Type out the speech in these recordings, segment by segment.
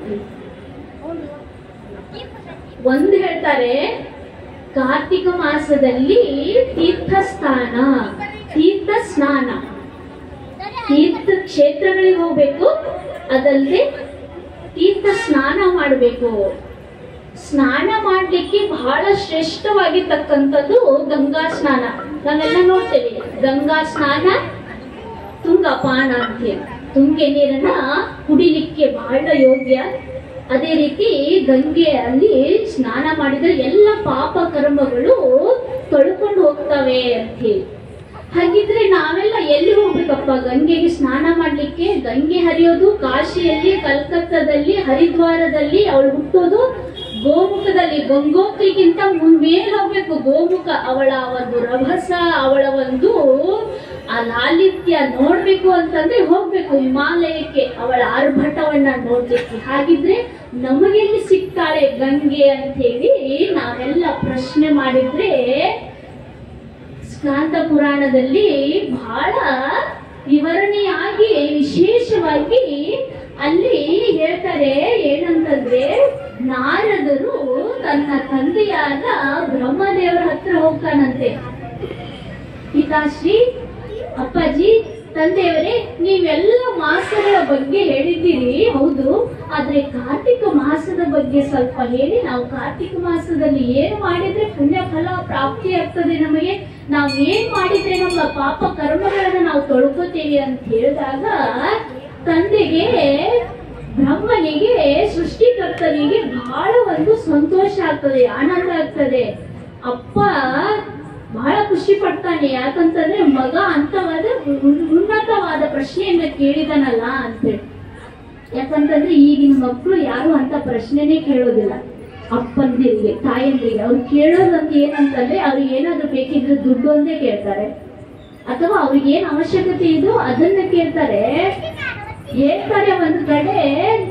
ಒಂದು ಹೇಳ್ತಾರೆ, ಕಾರ್ತಿಕ ಮಾಸದಲ್ಲಿ ತೀರ್ಥ ಸ್ನಾನ, ತೀರ್ಥ ಕ್ಷೇತ್ರಗಳಿಗೆ ಹೋಗ್ಬೇಕು, ಅದಲ್ಲದೆ ತೀರ್ಥ ಸ್ನಾನ ಮಾಡಬೇಕು. ಸ್ನಾನ ಮಾಡ್ಲಿಕ್ಕೆ ಬಹಳ ಶ್ರೇಷ್ಠವಾಗಿರ್ತಕ್ಕಂಥದ್ದು ಗಂಗಾ ಸ್ನಾನ. ನಾವೆಲ್ಲ ನೋಡ್ತೇವೆ ಗಂಗಾ ಸ್ನಾನ, ತುಂಗಪಾನ ಅಂತ ಹೇಳಿ. ತುಂಗೆ ನೀರನ್ನ ಕುಡಿಲಿಕ್ಕೆ ಬಹಳ ಯೋಗ್ಯ. ಅದೇ ರೀತಿ ಗಂಗೆಯಲ್ಲಿ ಸ್ನಾನ ಮಾಡಿದ್ರೆ ಎಲ್ಲ ಪಾಪ ಕರ್ಮಗಳು ತೊಳ್ಕೊಂಡು ಹೋಗ್ತವೆ ಅಂತ ಹೇಳಿ. ಹಾಗಿದ್ರೆ ನಾವೆಲ್ಲ ಎಲ್ಲಿ ಹೋಗ್ಬೇಕಪ್ಪ ಗಂಗೆಗೆ ಸ್ನಾನ ಮಾಡ್ಲಿಕ್ಕೆ? ಗಂಗೆ ಹರಿಯೋದು ಕಾಶಿಯಲ್ಲಿ, ಕಲ್ಕತ್ತಾದಲ್ಲಿ, ಹರಿದ್ವಾರದಲ್ಲಿ. ಅವಳು ಹುಟ್ಟೋದು ಗೋಮುಖದಲ್ಲಿ. ಗಂಗೋತ್ರಿಗಿಂತ ಮೇಲೆ ಹೋಗ್ಬೇಕು ಗೋಮುಖ. ಅವಳ ಒಂದು ರಭಸ, ಅವಳ ಒಂದು ಆ ಲಾಲಿತ್ಯ ನೋಡ್ಬೇಕು ಅಂತಂದ್ರೆ ಹೋಗ್ಬೇಕು ಹಿಮಾಲಯಕ್ಕೆ, ಅವಳ ಆರ್ಭಟವನ್ನ ನೋಡ್ಲಿಕ್ಕೆ. ಹಾಗಿದ್ರೆ ನಮಗೆಲ್ಲಿ ಸಿಗ್ತಾಳೆ ಗಂಗೆ ಅಂತ ಹೇಳಿ ನಾವೆಲ್ಲ ಪ್ರಶ್ನೆ ಮಾಡಿದ್ರೆ, ಸ್ಕಾಂದ ಪುರಾಣದಲ್ಲಿ ಬಹಳ ವಿವರಣೆಯಾಗಿ ವಿಶೇಷವಾಗಿ ಅಲ್ಲಿ ಹೇಳ್ತಾರೆ. ಏನಂತಂದ್ರೆ, ನಾರದರು ತನ್ನ ತಂದೆಯಾದ ಬ್ರಹ್ಮದೇವರ ಹತ್ರ ಹೋಗ್ತಾನಂತೆ. ಪಿತಾಶ್ರೀ, ಅಪ್ಪಾಜಿ, ತಂದೆಯವರೇ, ನೀವೆಲ್ಲ ಮಾಸಗಳ ಬಗ್ಗೆ ಹೇಳಿದ್ದೀರಿ, ಹೌದು, ಆದ್ರೆ ಕಾರ್ತಿಕ ಮಾಸದ ಬಗ್ಗೆ ಸ್ವಲ್ಪ ಹೇಳಿ. ನಾವು ಕಾರ್ತಿಕ ಮಾಸದಲ್ಲಿ ಏನು ಮಾಡಿದ್ರೆ ಪುಣ್ಯ ಫಲ ಪ್ರಾಪ್ತಿ ಆಗ್ತದೆ ನಮಗೆ, ನಾವು ಏನ್ ಮಾಡಿದ್ರೆ ನಮ್ಮ ಪಾಪ ಕರ್ಮಗಳನ್ನ ನಾವು ತೊಳ್ಕೋತೇವೆ ಅಂತ ಹೇಳಿದಾಗ, ತಂದೆಗೆ, ಬ್ರಹ್ಮನಿಗೆ, ಸೃಷ್ಟಿಕರ್ತನಿಗೆ ಬಹಳ ಒಂದು ಸಂತೋಷ ಆಗ್ತದೆ, ಆನಂದ ಆಗ್ತದೆ. ಅಪ್ಪ ಬಹಳ ಖುಷಿ ಪಡ್ತಾನೆ. ಯಾಕಂತಂದ್ರೆ ಮಗ ಅಂತವಾದ ಉನ್ನತವಾದ ಪ್ರಶ್ನೆಯನ್ನ ಕೇಳಿದನಲ್ಲ ಅಂತೇಳಿ. ಯಾಕಂತಂದ್ರೆ ಈಗಿನ ಮಕ್ಕಳು ಯಾರು ಅಂತ ಪ್ರಶ್ನೆನೇ ಕೇಳೋದಿಲ್ಲ. ಅಪ್ಪಂದಿರಿಗೆ, ತಾಯಂದಿರಿಗೆ ಅವ್ರು ಕೇಳೋದಂತ ಏನಂತಂದ್ರೆ, ಅವ್ರಿಗೆ ಏನಾದ್ರು ಬೇಕಿದ್ರೆ ದುಡ್ಡು ಒಂದೇ ಕೇಳ್ತಾರೆ, ಅಥವಾ ಅವ್ರಿಗೆ ಏನ್ ಅವಶ್ಯಕತೆ ಇದೋ ಅದನ್ನ ಕೇಳ್ತಾರೆ. ಹೇಳ್ತಾರೆ ಒಂದು ಕಡೆ,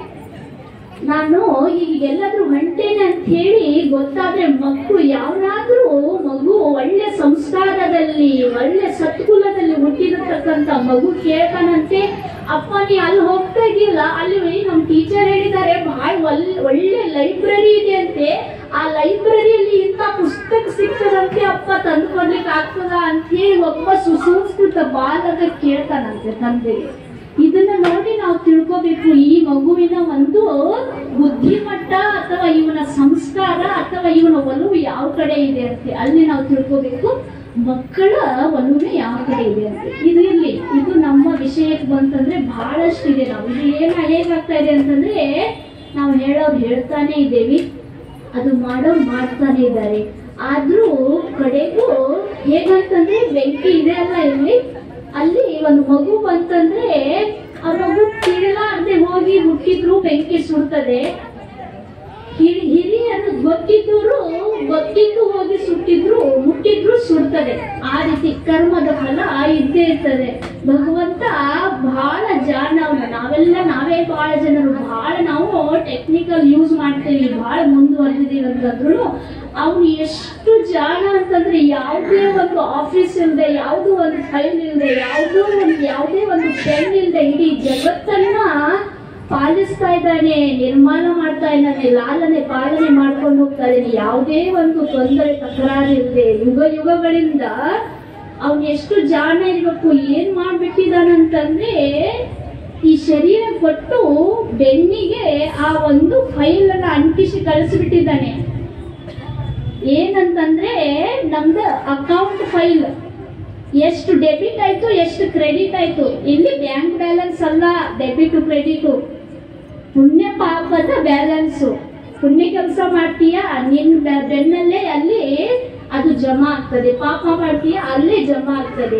ನಾನು ಈಗ ಎಲ್ಲಾದ್ರೂ ಹೊಂಟೇನೆ ಅಂತ ಹೇಳಿ ಗೊತ್ತಾದ್ರೆ ಮಕ್ಕಳು, ಯಾವನಾದ್ರೂ ಮಗು ಒಳ್ಳೆ ಸಂಸ್ಕಾರದಲ್ಲಿ, ಒಳ್ಳೆ ಸತ್ಕುಲದಲ್ಲಿ ಹುಟ್ಟಿರತಕ್ಕಂತ ಮಗು ಕೇಳ್ತಾನಂತೆ, ಅಪ್ಪ ನೀ ಅಲ್ಲಿ ಹೋಗ್ತಾ ಇದೆಯಲ್ಲ, ಅಲ್ಲಿ ನಮ್ ಟೀಚರ್ ಹೇಳಿದ್ದಾರೆ ಬಹಳ ಒಳ್ಳೆ ಲೈಬ್ರರಿ ಇದೆ ಅಂತೆ, ಆ ಲೈಬ್ರರಿಯಲ್ಲಿ ಇಂಥ ಪುಸ್ತಕ ಸಿಗ್ತದಂತೆ, ಅಪ್ಪ ತಂದ್ಕೊಡ್ಲಿಕ್ಕೆ ಆಗ್ತದ ಅಂತ ಹೇಳಿ ಒಬ್ಬ ಸುಸಂಸ್ಕೃತ ಬಾಲಕ ಕೇಳ್ತಾನಂತೆ ತಂದೆಗೆ. ಇದನ್ನ ನೋಡಿ ನಾವು ತಿಳ್ಕೋಬೇಕು, ಈ ಮಗುವಿನ ಒಂದು ಬುದ್ಧಿಮಟ್ಟ ಅಥವಾ ಇವನ ಸಂಸ್ಕಾರ ಅಥವಾ ಇವನ ಒಲವು ಯಾವ ಕಡೆ ಇದೆ ಅಂತೆ. ಅಲ್ಲಿ ನಾವು ತಿಳ್ಕೋಬೇಕು ಮಕ್ಕಳ ಒಲವು ಯಾವ ಕಡೆ ಇದೆ ಅಂತ. ಇದು ಇರ್ಲಿ, ಇದು ನಮ್ಮ ವಿಷಯಕ್ಕೆ ಬಂತಂದ್ರೆ ಬಹಳಷ್ಟಿದೆ. ನಾವು ಇದು ಹೇಗಾಗ್ತಾ ಇದೆ ಅಂತಂದ್ರೆ, ನಾವು ಹೇಳೋರು ಹೇಳ್ತಾನೆ ಇದ್ದೇವಿ, ಅದು ಮಾಡೋರು ಮಾಡ್ತಾನೆ ಇದ್ದಾರೆ. ಆದ್ರೂ ಕಡೆಗೂ ಹೇಗಂತಂದ್ರೆ, ಬೆಂಕಿ ಇದೆ ಅಲ್ಲ ಇಲ್ಲಿ, ಅಲ್ಲಿ ಒಂದು ಮಗು ಬಂತಂದ್ರೆ ಅವ್ರ ಮಗು ತಿಳಿಲಾರ್ದೆ ಹೋಗಿ ಮುಟ್ಟಿದ್ರು ಬೆಂಕಿ ಸುಡ್ತದೆ. ಹಿರಿಯರು ಗೊತ್ತಿದ್ದು ಹೋಗಿ ಮುಟ್ಟಿದ್ರು ಸುಡ್ತದೆ. ಆ ರೀತಿ ಕರ್ಮದ ಫಲ ಇದ್ದೇ ಇರ್ತದೆ. ಭಗವಂತ ಬಹಳ ನಾವೇ ಬಹಳ ಜನರು ಬಹಳ ನಾವು ಟೆಕ್ನಿಕಲ್ ಯೂಸ್ ಮಾಡ್ತೇವೆ, ಬಹಳ ಮುಂದುವರೆದಿದ್ದೀವಿ ಅಂತಂದ್ರು ಅವ್ನು ಎಷ್ಟು ಜಾಣ ಅಂತಂದ್ರೆ, ಯಾವುದೇ ಒಂದು ಆಫೀಸ್ ಇಲ್ಲದೆ, ಯಾವುದೋ ಒಂದು ಫೈಲ್ ಇಲ್ಲದೆ, ಯಾವುದೇ ಒಂದು ಪೆನ್ ಇಲ್ಲದೆ ಇಡೀ ಜಗತ್ತನ್ನ ಪಾಲಿಸ್ತಾ ಇದ್ದಾನೆ, ನಿರ್ಮಾಣ ಮಾಡ್ತಾ ಇದ್ದಾನೆ, ಲಾಲನೆ ಪಾಲನೆ ಮಾಡ್ಕೊಂಡು ಹೋಗ್ತಾ ಇದ್ದಾನೆ. ಯಾವುದೇ ಒಂದು ತೊಂದರೆ ತಕರಾರು ಇಲ್ಲದೆ ಯುಗಗಳಿಂದ ಅವ್ನು ಎಷ್ಟು ಜಾಣ ಇರ್ಬೇಕು. ಏನ್ ಮಾಡ್ಬಿಟ್ಟಿದಾನಂತಂದ್ರೆ, ಈ ಶರೀರ ಕೊಟ್ಟು ಬೆನ್ನಿಗೆ ಆ ಒಂದು ಫೈಲ್ ಅನ್ನ ಅಂಟಿಸಿ ಕಳಿಸ್ಬಿಟ್ಟಿದ್ದಾನೆ. ಏನಂತಂದ್ರೆ, ನಮ್ದು ಅಕೌಂಟ್ ಫೈಲ್ ಎಷ್ಟು ಡೆಬಿಟ್ ಆಯ್ತು, ಎಷ್ಟು ಕ್ರೆಡಿಟ್ ಆಯ್ತು. ಇಲ್ಲಿ ಬ್ಯಾಂಕ್ ಬ್ಯಾಲೆನ್ಸ್ ಅಲ್ಲ, ಡೆಬಿಟ್ ಕ್ರೆಡಿಟ್, ಪುಣ್ಯ ಪಾಪದ ಬ್ಯಾಲೆನ್ಸು. ಪುಣ್ಯ ಕೆಲಸ ಮಾಡ್ತೀಯಾ, ನಿನ್ ಬೆನ್ನಲ್ಲೇ ಅಲ್ಲಿ ಅದು ಜಮಾ ಆಗ್ತದೆ. ಪಾಪ ಮಾಡ್ತೀಯಾ, ಅಲ್ಲೇ ಜಮಾ ಆಗ್ತದೆ.